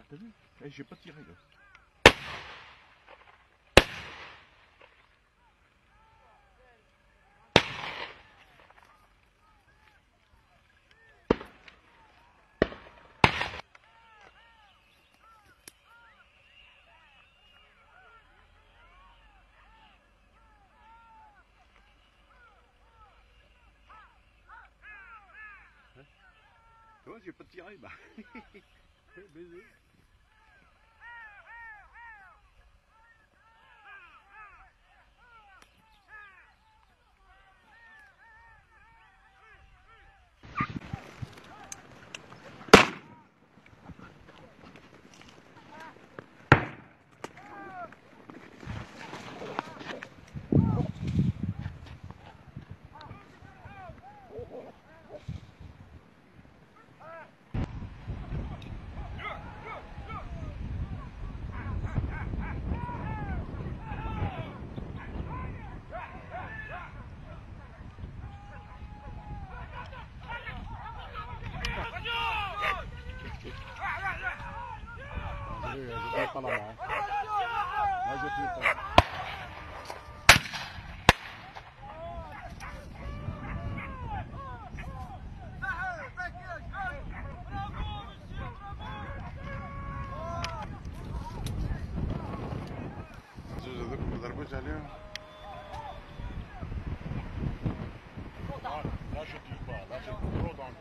T'as vu? Eh, j'ai pas tiré là. Tu vois, j'ai pas tiré, bah. Baiser. طلع معه ما جت طلع زوج هذوك ما ضربوش عليهم لا شوتي با لا شوتي برودون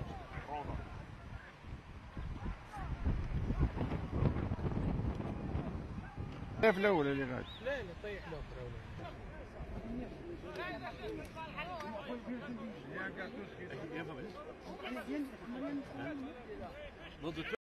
كيف الاول اللي غاد؟ لا لا طيح له